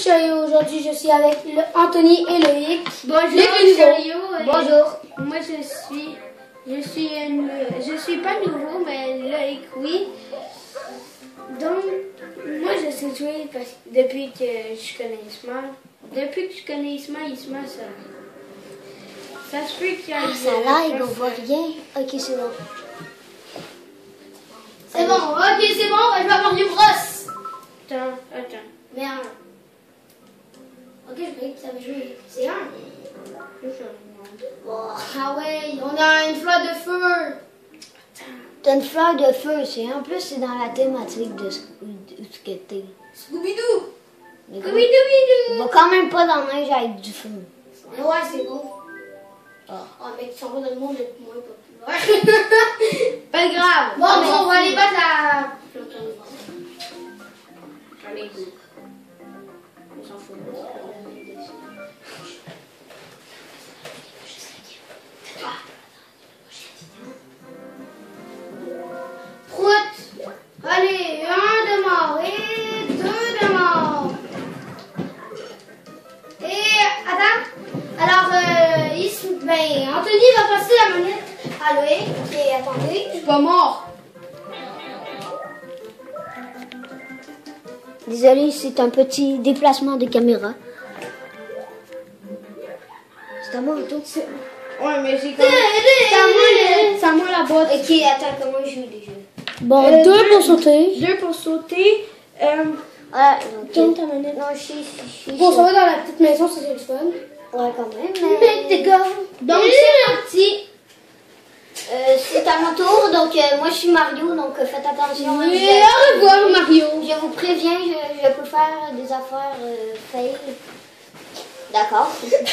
Chariot. Aujourd'hui, je suis avec Anthony et Loïc. Bonjour Chariot. Bonjour. Moi je suis pas nouveau, mais Loïc oui. Donc moi je sais jouer depuis que je connais Isma. Depuis que je connais Isma, ça se peut qu'il y a ça lag, on voit rien. Ok, c'est bon. C'est bon, ok, c'est bon, je vais avoir du brosse. Attends. Merde. Ok, je croyais que ça avait joué. C'est un. Oh, ah ouais, on a une fleur de feu. T'as une fleur de feu, en plus c'est dans la thématique de ce que t'es. Scooby-Doo. On va quand même pas dans la neige avec du feu. Mais ouais, c'est bon. Oh, mec, tu s'en vas dans le monde le moins populaire. Pas grave. Bon, on va aller battre la... J'en ai goût. On s'en fout. Prout. Allez, 1 de mort et 2 de mort. Et attends. Alors, Anthony va passer la manette à Loïc. Ok, attendez. Je suis pas mort. Désolé, c'est un petit déplacement de caméra. C'est à moi le tour. Ouais, mais j'ai quand même... C'est à moi la boîte. Ok, attends, comment je joue déjà? Bon, 2 pour sauter. 2 pour sauter. Ah, Tourne ta manette. non, je Bon, ça va dans la petite maison, ça c'est le fun. Ouais, quand même. Let's go. Donc, c'est parti. C'est à mon tour, donc moi je suis Mario, donc faites attention. Et au revoir, Mario. Je vous préviens, je peux faire des affaires fail. D'accord.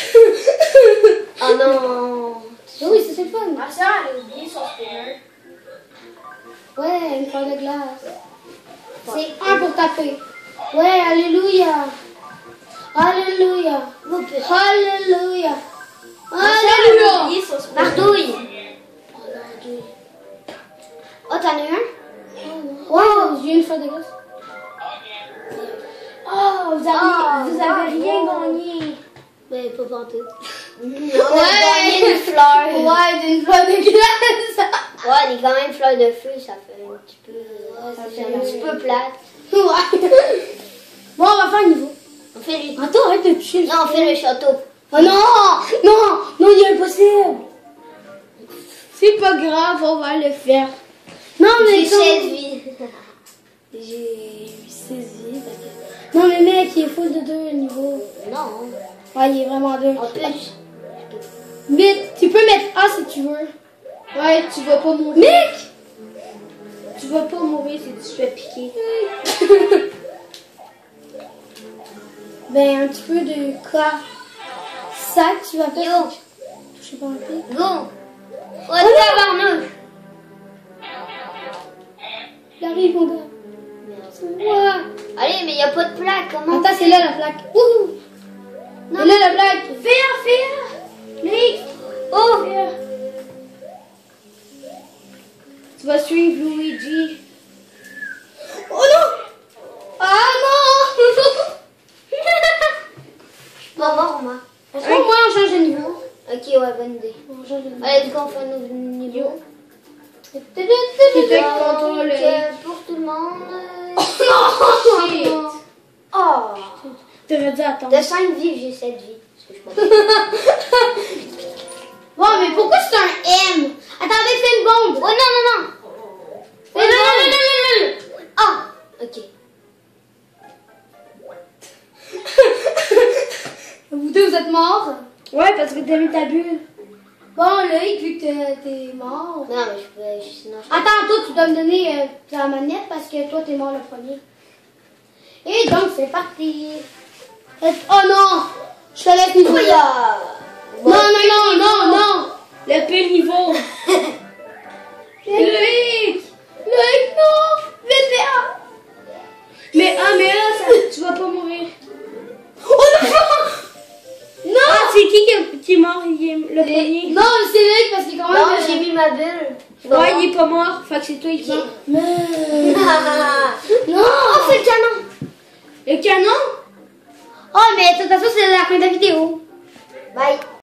Oh non. Oui, c'est le fun. Ma soeur, elle a oublié son spinner. Ouais, une fleur de glace. C'est 1 pour taper. Ouais, alléluia. Alléluia. Alléluia. Alléluia. Mardouille. Oh, t'en as un? Wow, j'ai une fleur de glace. Oh, vous avez rien gagné. Mais pas pantoute. On a Ouais. gagné une fleur. Ouais, j'ai une fleur de glace. Ouais, elle est quand même fleur de feu, ça fait un petit peu, c'est un petit peu plate. Ouais. Bon, on va faire un niveau. On fait le... Attends, arrête de toucher. Non, on fait le château. Oh non, il est impossible. C'est pas grave, on va le faire. Non, mais J'ai 16 vies. J'ai 16 vies. Non, mais mec, il est full de 2 niveaux. Non. Ouais, il est vraiment 2. En plus. Mais tu peux mettre A si tu veux. Ouais, tu vas pas mourir. Mec! Tu vas pas mourir si tu te fais piquer. Ben, un petit peu de quoi? Ça que tu vas faire. Yo. Je sais pas un peu. Go. Oh, tabarnouche. Il arrive, mon gars. Ouais. Allez, mais il n'y a pas de plaque. Comment? Attends, c'est là la plaque. Wouhou! Non. C'est là la plaque. Fais-la. Nick. Oh. Tu vas suivre Luigi. Oh non! Ah non! Je peux voir, moi. Moi, on change de niveau. Ok, ouais, bonne idée. On change de niveau. Allez, du coup, on fait un nouveau niveau. C'est toi qui contrôle. Pour tout le monde. Shit. Oh. T'aurais dû attendre. De 5 vies, j'ai 7 vies. Parce que je pense. Bon, mais pourquoi c'est un M? Attendez, fais une bombe. Oh non. Fais non. Ah. Ok. Vous deux, vous êtes morts. Ouais, parce que t'as mis ta bulle. Bon, Loïc, vu que t'es mort. Non, mais je peux. Sinon, je... Attends, toi, tu dois me donner ta manette parce que toi, t'es mort le premier. Et donc, c'est parti. Oh non! Je te laisse niveau. Non. Le pire niveau. Loïc, non! VPA! Mais là, tu vas pas mourir. Oh non! Non! Ah, c'est qui est mort? Il est le premier. Non, c'est Loïc parce qu'il est quand même. Non, j'ai mis ma bulle. Ouais, il est pas mort. Fait que c'est toi qui est mort. Mais... Ah. Non! Oh, fais le canon. Le canon? Oh, mais de toute façon, c'est la fin de la vidéo. Bye.